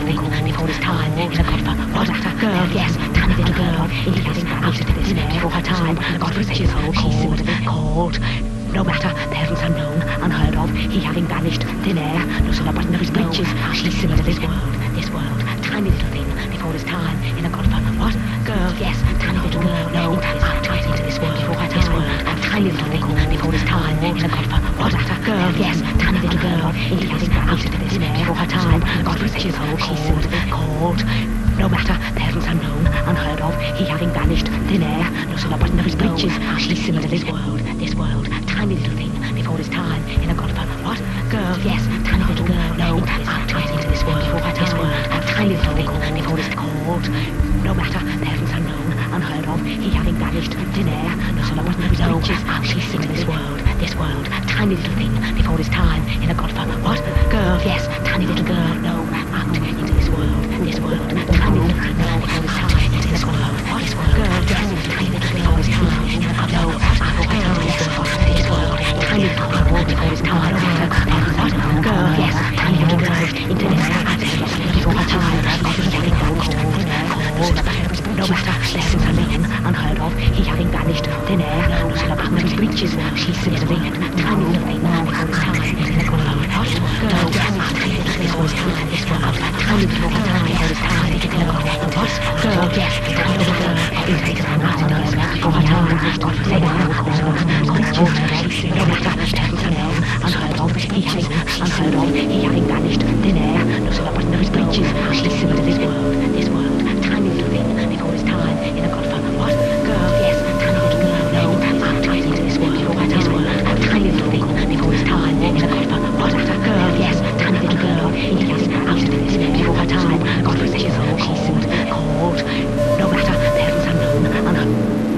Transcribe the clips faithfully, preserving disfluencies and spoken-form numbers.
thing before his time in a godfather. What a girl, yes, tiny little girl, into this, out into this, before her time. God forsaken, she's similarly called. No matter, parents unknown, unheard of, he having vanished, thin air, no sooner button of his breeches, she's similar to this world, this world, tiny little thing, before his time, in a godfather. What? Girl, yes, tiny little girl, no, out into this world, before her this world, tiny little thing, before his time, in a godfather. What? Girl, yes, tiny little girl, into having vanished, this before her time, God forsaken, she's similarly called. No matter, parents unknown, unheard of, he having vanished, thin air, no sooner button of his breeches, she's similar to this world, this world, tiny little thing, before his time, in a godfather. What? Girl, yes, tiny little girl, no, out into this world, before her this world, a tiny little thing, before his called. No matter, parents unknown, unheard of, he having vanished, thin air, no sooner button of his breeches, she's similar to this world, this world, tiny little thing, before his time, in a godfather. What? Girl, yes, tiny little girl, no, out into this world, this world, tiny little thing, before his time, into this world, this world, girl, yes, tiny little thing, before his time, no, out into this world, tiny little thing, before his time, what? Girl, yes, tiny little girl, into this, before her time, God forsaken, cold, cold, no matter, lessons unknown, unheard of, he having vanished, thin air, no sooner button of his breeches, she's similarly, tiny little thing, before his time, in the world, what? Girl, yes, tiny little thing, before his time, this world, tiny little thing, before his time, in the world, what? Girl, yes, tiny little girl, into this, out into this, before her time, God forsaken, cold, cold, no matter, lessons unknown, unheard of, he having, unheard of, he having vanished, thin air, no sooner button of his breeches, she's similar to this world, this world, tiny little thing, before his time, in a godfather. What? Girl, yes, tiny little girl, no, out into this world, before her this world, tiny little thing, before his time, in a godfather. What? Girl, yes, tiny little girl, yes, out into this, before her time, God forsaken, she's similar, called. No matter, parents unknown, unknown.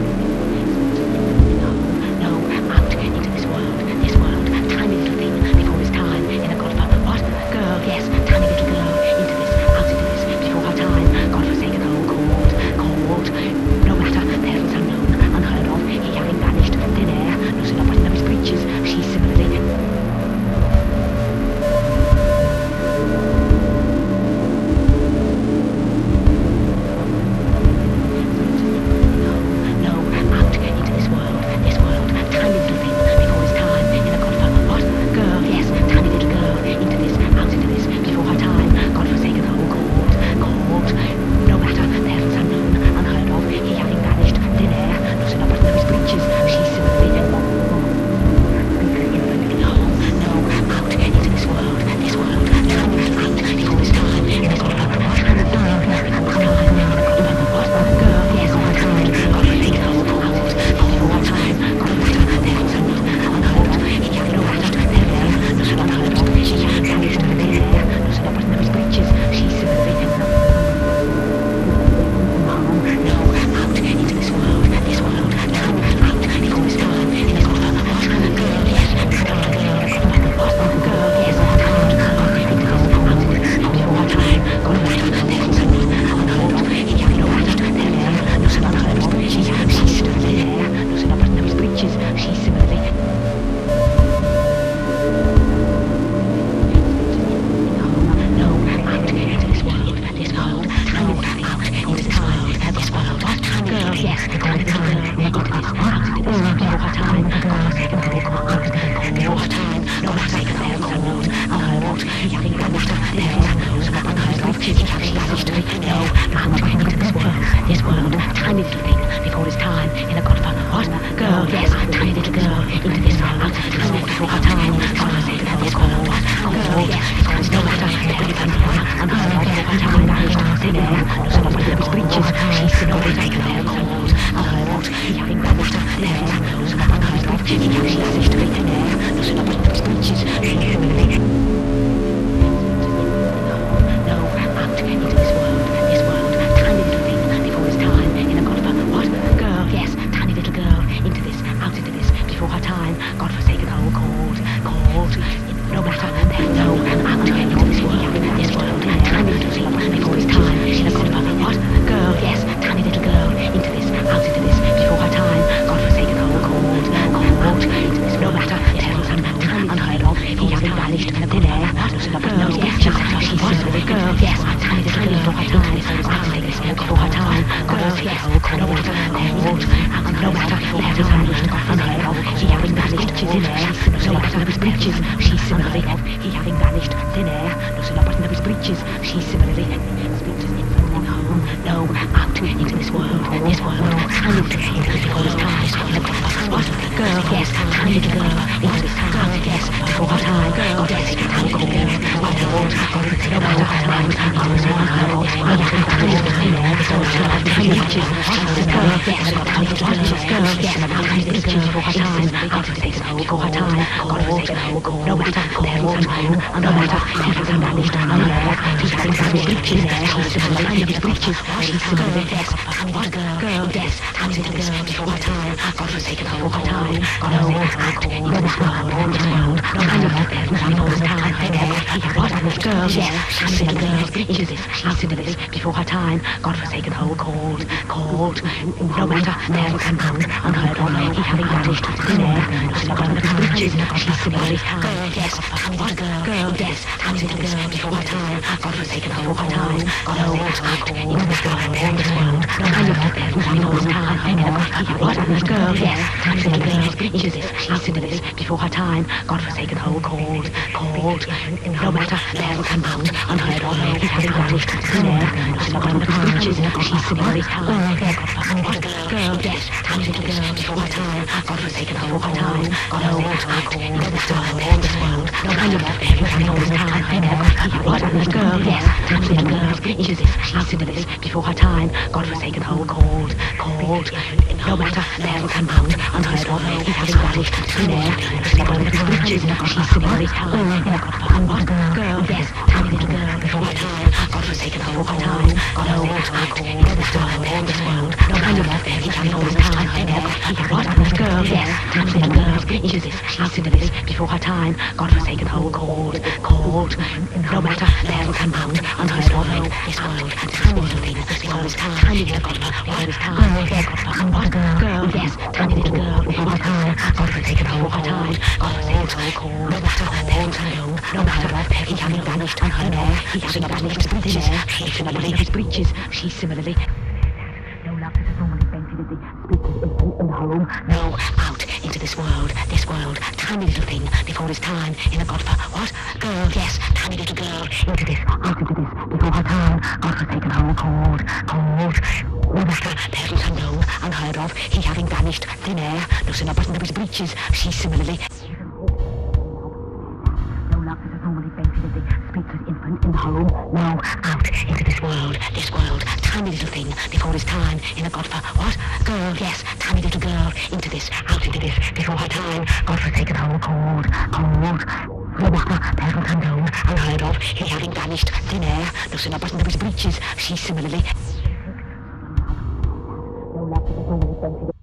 No, no, out into this world, this world, tiny little thing, before his time, in a godfather. What? Girl, yes, tiny little girl, into this, out into this, before her time, God forsaken, oh, cold, cold. No matter, parents unknown, unheard of, he having vanished, thin air, no sooner button of his breeches, she's similarly. This world, tiny little thing, before his time, in a godfather. What? Girl, yes, tiny little girl, into this, out into this, before her time, God forsaken, this world. Girl, yes, because no matter, parents unknown, unheard of, her time vanished, thin air, no sooner button of his breeches, she's similarly taken their cold, unheard of, he having vanished, thin air, no sooner unheard of, he having vanished, thin air, no sooner button of his breeches, she's similarly. No, out into this world, this world, tiny little thing, before his time, in a godfather. What? Girl, yes, tiny little girl, into this, out into this, before her time, God forsaken, oh, cold, cold, no matter, there's no, out into this world, this world, tiny little thing, before his time, in a godfather. What? Girl, yes, tiny little girl, into this, out into this, before her time, God forsaken, oh, cold, cold, into this, no matter, there's unknown, unheard of, he having vanished, thin air, no sooner but no, yes, she's, she's, girl, yes, tiny thin air, no button of his breeches, she similarly, he having vanished, thin air, no button of his breeches, she similarly, speaks as infant in home, no, out into this world, this world, and into this before his time, in a what, girl, yes, tiny little girl, into this time, yes, before her time, God bless it, tiny cold, God Lord, God bless it, no matter, man, I was on her, I was on tiny little thin air, this old child, tiny breeches, she's a girl, yes, tiny little girl, yes, tiny little girl, before her time, out into this whole, before her time, God bless it, no matter, there was time, and no matter, heavens and vanished, and there, she's having tiny breeches, she's a girl, tiny little breeches, she's a girl, yes, what a girl, girl, yes, tiny little girl, before her time, God forsaken her for her time, God no act in this world, in this world, no kind of heavens and all this time, there, what a girl, yes, tiny little girl, into this, she's into this, before her time, God forsaken her, cold, cold, no matter, there can come, unheard of, he having vanished, thin air, no sin upon the breeches, she's similarly, girl, yes, what a girl, girl, yes, tiny little girl, before her time, God forsaken her for her time, God no act into this world, in this world, no kind of heavens and all this time, what a girl, yes, tiny little girl, into this, she's into this, before her time, God forsaken her, cold, cold, no matter, there can come, unheard of, he having vanished, thin air, no sin upon the breeches, she's similarly, what a girl, girl, yes, tiny little girl, before her time, God forsaken her for her time, God no act into this world, in this world, no kind of heavens and all this time, what a girl, yes, tiny little girl, into this, she's into this, before her time, God forsaken her, cold, cold, no matter, there can come, unheard of, he having vanished, thin air, no sin upon the breeches, she's similarly, what a girl, yes, tiny little girl, before her time, God forsaken her for her time, God no act into this world, in this world, no kind of he having all this time, what a girl, yes, tiny little girl, into this, she's into this, before her time, God forsaken her, cold, cold, no matter, there can come, unheard of, this world, tiny little thing, this world is time, tiny little God, what is time, what a girl, yes, tiny little girl, before her time, God forsaken her for her time, God forsaken her, cold, no matter, there can come, no matter, he having vanished, unheard of, he having vanished, thin air, she's similarly, his breeches, she's similarly, no love that is normally bent into the speakers in the home, no, out into this world, this world, tiny little thing, before his time, in a God for, what, girl, yes, tiny little girl, into this, out into this, before her time, God forsaken her, cold, cold, no matter, parents unknown, unheard of, he having vanished, thin air, no sin button of his breeches, she similarly, no love that is normally bent into the speakers infant in the home, no, out into this world, this world, tiny little thing, before his time, in a God for, what, girl, yes, tiny little girl, into this, out into this, before her time, God forsaken her, cold, cold, no matter, parents unknown, unheard of, he having vanished, thin air, no sin button of his breeches, she similarly, no love that is normally bent into